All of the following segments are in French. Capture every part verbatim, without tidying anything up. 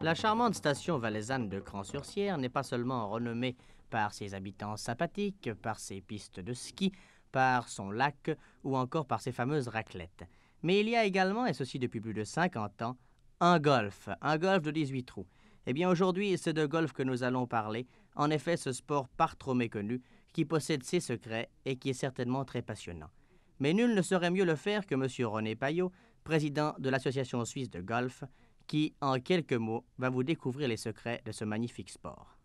La charmante station valaisanne de Cran-sur-Sierre n'est pas seulement renommée par ses habitants sympathiques, par ses pistes de ski, par son lac ou encore par ses fameuses raclettes. Mais il y a également, et ceci depuis plus de cinquante ans, un golf, un golf de dix-huit trous. Eh bien aujourd'hui, c'est de golf que nous allons parler. En effet, ce sport par trop méconnu, qui possède ses secrets et qui est certainement très passionnant. Mais nul ne saurait mieux le faire que M. René Payot, président de l'Association suisse de golf, qui, en quelques mots, va vous découvrir les secrets de ce magnifique sport.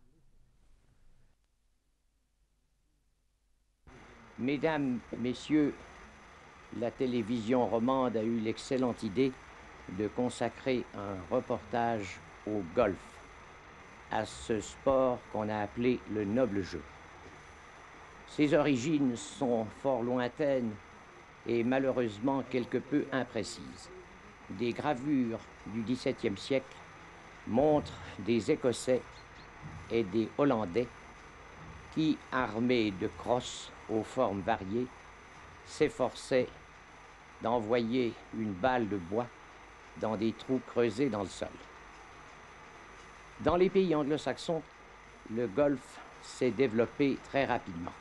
Mesdames, Messieurs, la télévision romande a eu l'excellente idée de consacrer un reportage au golf, à ce sport qu'on a appelé le noble jeu. Ses origines sont fort lointaines et malheureusement quelque peu imprécises. Des gravures du dix-septième siècle montrent des Écossais et des Hollandais qui, armés de crosses aux formes variées, s'efforçaient d'envoyer une balle de bois dans des trous creusés dans le sol. Dans les pays anglo-saxons, le golf s'est développé très rapidement.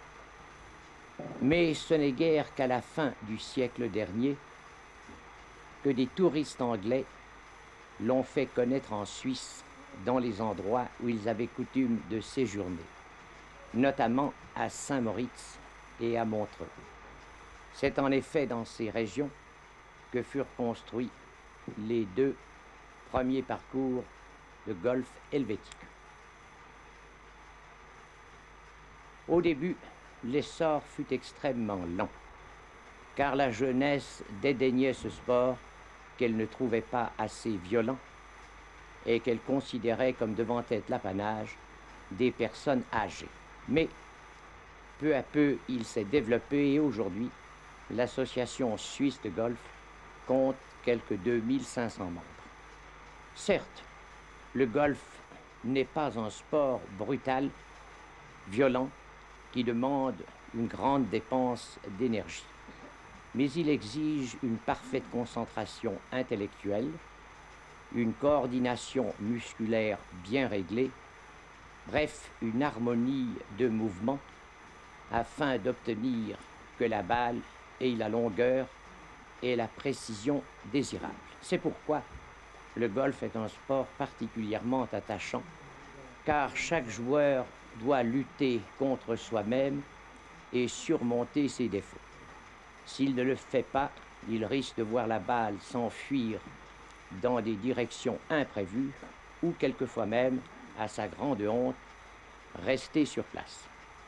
Mais ce n'est guère qu'à la fin du siècle dernier que des touristes anglais l'ont fait connaître en Suisse dans les endroits où ils avaient coutume de séjourner, notamment à Saint-Moritz et à Montreux. C'est en effet dans ces régions que furent construits les deux premiers parcours de golf helvétique. Au début, l'essor fut extrêmement lent, car la jeunesse dédaignait ce sport qu'elle ne trouvait pas assez violent et qu'elle considérait comme devant être l'apanage des personnes âgées. Mais peu à peu, il s'est développé et aujourd'hui, l'Association suisse de golf compte quelques deux mille cinq cents membres. Certes, le golf n'est pas un sport brutal, violent, qui demande une grande dépense d'énergie. Mais il exige une parfaite concentration intellectuelle, une coordination musculaire bien réglée, bref, une harmonie de mouvements afin d'obtenir que la balle ait la longueur et la précision désirables. C'est pourquoi le golf est un sport particulièrement attachant, car chaque joueur doit lutter contre soi-même et surmonter ses défauts. S'il ne le fait pas, il risque de voir la balle s'enfuir dans des directions imprévues ou quelquefois même, à sa grande honte, rester sur place.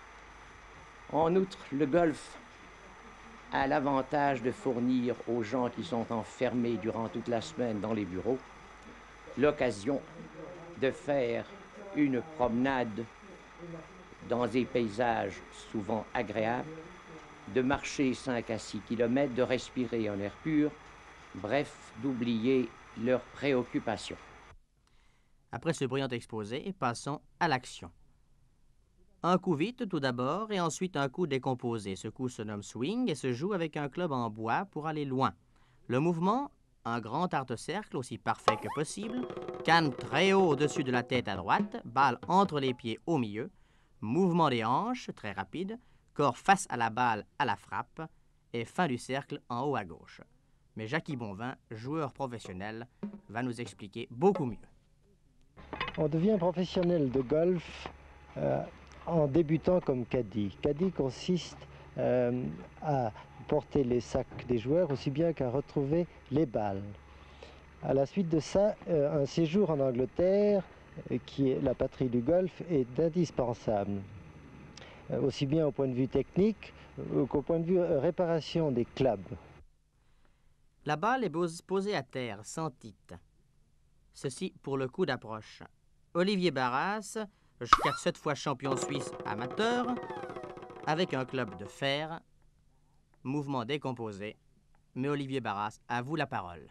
En outre, le golf a l'avantage de fournir aux gens qui sont enfermés durant toute la semaine dans les bureaux l'occasion de faire une promenade dans des paysages souvent agréables, de marcher cinq à six kilomètres, de respirer un air pur, bref, d'oublier leurs préoccupations. Après ce brillant exposé, passons à l'action. Un coup vite tout d'abord et ensuite un coup décomposé. Ce coup se nomme swing et se joue avec un club en bois pour aller loin. Le mouvement, un grand art-cercle aussi parfait que possible, canne très haut au-dessus de la tête à droite, balle entre les pieds au milieu, mouvement des hanches très rapide, corps face à la balle à la frappe et fin du cercle en haut à gauche. Mais Jackie Bonvin, joueur professionnel, va nous expliquer beaucoup mieux. On devient professionnel de golf euh, en débutant comme caddie. Caddie consiste euh, à porter les sacs des joueurs aussi bien qu'à retrouver les balles. À la suite de ça, euh, un séjour en Angleterre, euh, qui est la patrie du golf, est indispensable. Euh, aussi bien au point de vue technique euh, qu'au point de vue euh, réparation des clubs. La balle est posée à terre, sans titre. Ceci pour le coup d'approche. Olivier Barras, jusqu'à sept fois champion suisse amateur, avec un club de fer, mouvement décomposé. Mais Olivier Barras, à vous la parole.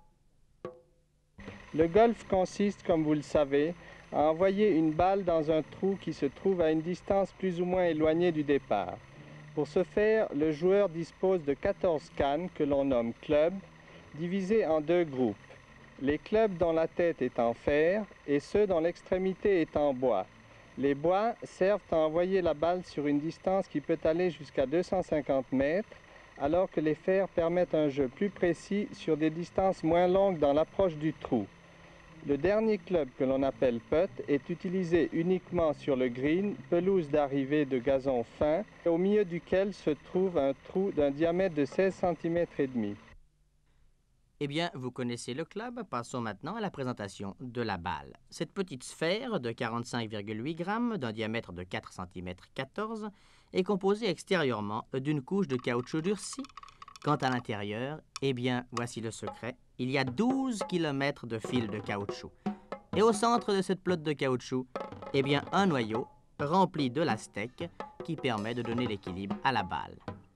Le golf consiste, comme vous le savez, à envoyer une balle dans un trou qui se trouve à une distance plus ou moins éloignée du départ. Pour ce faire, le joueur dispose de quatorze cannes que l'on nomme clubs, divisées en deux groupes. les clubs dont la tête est en fer et ceux dont l'extrémité est en bois. Les bois servent à envoyer la balle sur une distance qui peut aller jusqu'à deux cent cinquante mètres, alors que les fers permettent un jeu plus précis sur des distances moins longues dans l'approche du trou. Le dernier club, que l'on appelle putt, est utilisé uniquement sur le green, pelouse d'arrivée de gazon fin, au milieu duquel se trouve un trou d'un diamètre de seize centimètres et demi. Eh bien, vous connaissez le club, passons maintenant à la présentation de la balle. Cette petite sphère de quarante-cinq virgule huit grammes, d'un diamètre de quatre centimètres quatorze, est composée extérieurement d'une couche de caoutchouc durci. Quant à l'intérieur, eh bien, voici le secret. Il y a douze kilomètres de fil de caoutchouc. Et au centre de cette pelote de caoutchouc, eh bien, un noyau rempli de lastèque qui permet de donner l'équilibre à la balle.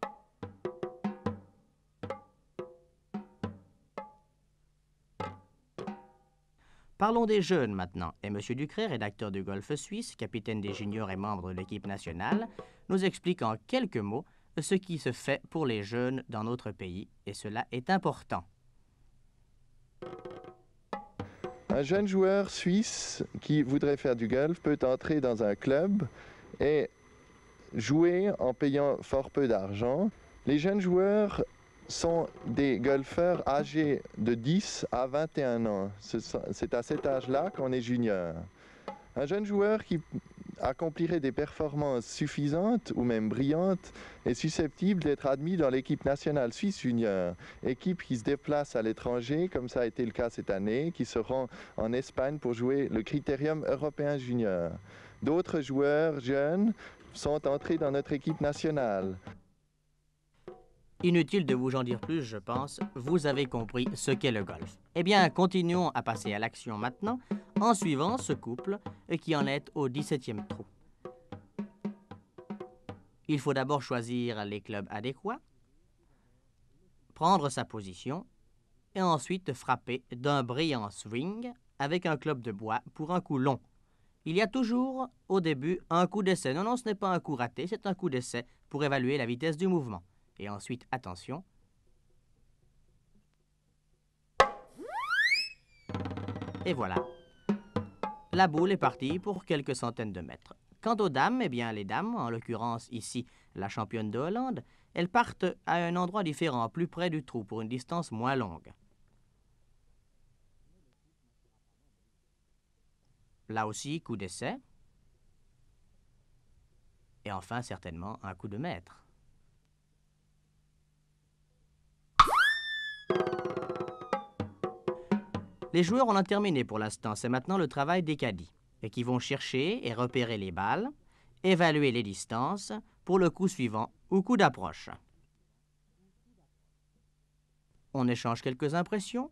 Parlons des jeunes maintenant. Et M. Ducret, rédacteur du Golf Suisse, capitaine des juniors et membre de l'équipe nationale, nous explique en quelques mots ce qui se fait pour les jeunes dans notre pays, et cela est important. Un jeune joueur suisse qui voudrait faire du golf peut entrer dans un club et jouer en payant fort peu d'argent. Les jeunes joueurs sont des golfeurs âgés de dix à vingt et un ans. C'est à cet âge-là qu'on est junior. Un jeune joueur qui accomplirait des performances suffisantes ou même brillantes est susceptible d'être admis dans l'équipe nationale suisse junior, équipe qui se déplace à l'étranger, comme ça a été le cas cette année, qui se rend en Espagne pour jouer le Critérium européen junior. D'autres joueurs jeunes sont entrés dans notre équipe nationale. Inutile de vous en dire plus, je pense, vous avez compris ce qu'est le golf. Eh bien, continuons à passer à l'action maintenant, en suivant ce couple qui en est au dix-septième trou. Il faut d'abord choisir les clubs adéquats, prendre sa position, et ensuite frapper d'un brillant swing avec un club de bois pour un coup long. Il y a toujours, au début, un coup d'essai. Non, non, ce n'est pas un coup raté, c'est un coup d'essai pour évaluer la vitesse du mouvement. Et ensuite, attention. Et voilà. La boule est partie pour quelques centaines de mètres. Quant aux dames, eh bien, les dames, en l'occurrence ici la championne de Hollande, elles partent à un endroit différent, plus près du trou, pour une distance moins longue. Là aussi, coup d'essai. Et enfin, certainement, un coup de maître. Les joueurs en ont terminé pour l'instant. C'est maintenant le travail des caddies, et qui vont chercher et repérer les balles, évaluer les distances pour le coup suivant ou coup d'approche. On échange quelques impressions.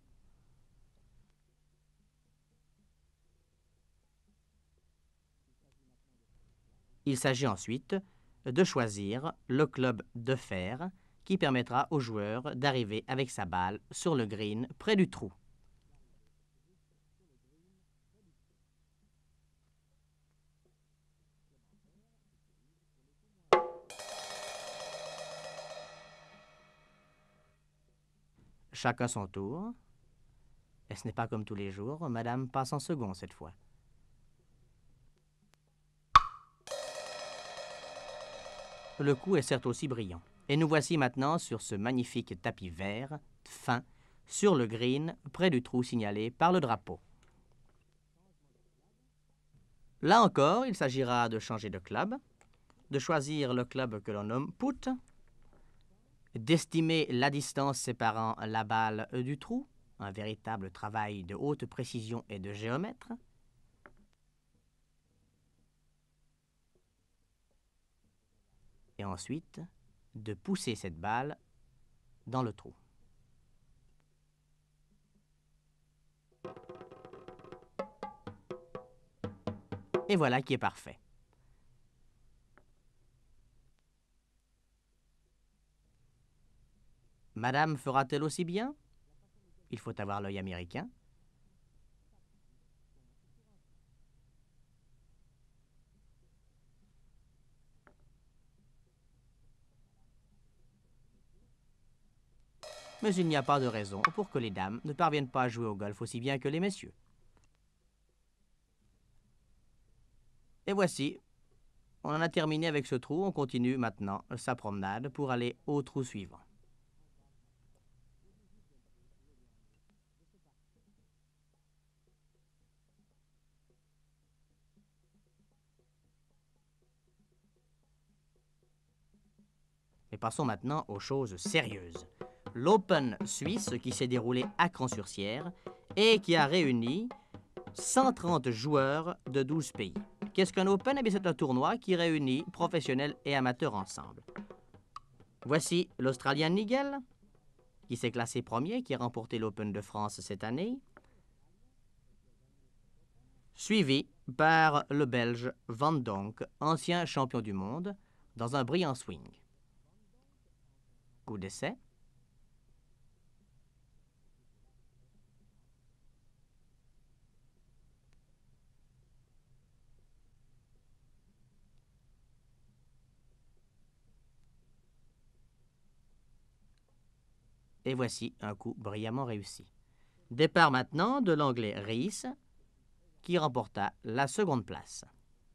Il s'agit ensuite de choisir le club de fer qui permettra au joueur d'arriver avec sa balle sur le green près du trou. Chacun son tour. Et ce n'est pas comme tous les jours, madame passe en second cette fois. Le coup est certes aussi brillant. Et nous voici maintenant sur ce magnifique tapis vert, fin, sur le green, près du trou signalé par le drapeau. Là encore, il s'agira de changer de club, de choisir le club que l'on nomme putt, d'estimer la distance séparant la balle du trou, un véritable travail de haute précision et de géomètre. Et ensuite, de pousser cette balle dans le trou. Et voilà qui est parfait. Madame fera-t-elle aussi bien? Il faut avoir l'œil américain. mais il n'y a pas de raison pour que les dames ne parviennent pas à jouer au golf aussi bien que les messieurs. Et voici, on en a terminé avec ce trou, on continue maintenant sa promenade pour aller au trou suivant. Mais passons maintenant aux choses sérieuses. L'Open suisse qui s'est déroulé à Cran-sur-Sierre et qui a réuni cent trente joueurs de douze pays. Qu'est-ce qu'un Open? Eh bien, c'est un tournoi qui réunit professionnels et amateurs ensemble. Voici l'Australien Nigel, qui s'est classé premier, qui a remporté l'Open de France cette année, suivi par le Belge Van Donk, ancien champion du monde, dans un brillant swing. Coup d'essai. Et voici un coup brillamment réussi. Départ maintenant de l'Anglais Rees, qui remporta la seconde place.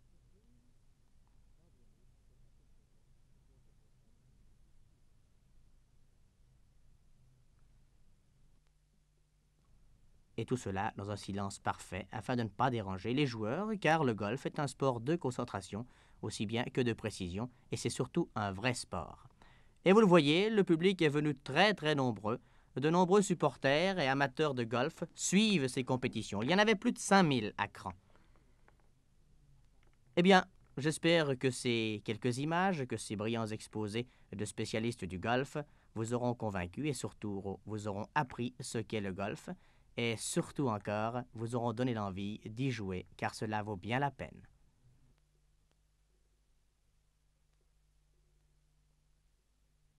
Et tout cela dans un silence parfait afin de ne pas déranger les joueurs, car le golf est un sport de concentration aussi bien que de précision, et c'est surtout un vrai sport. Et vous le voyez, le public est venu très très nombreux. De nombreux supporters et amateurs de golf suivent ces compétitions. Il y en avait plus de cinq mille à Cran. Eh bien, j'espère que ces quelques images, que ces brillants exposés de spécialistes du golf vous auront convaincu et surtout vous auront appris ce qu'est le golf et surtout encore vous auront donné l'envie d'y jouer car cela vaut bien la peine.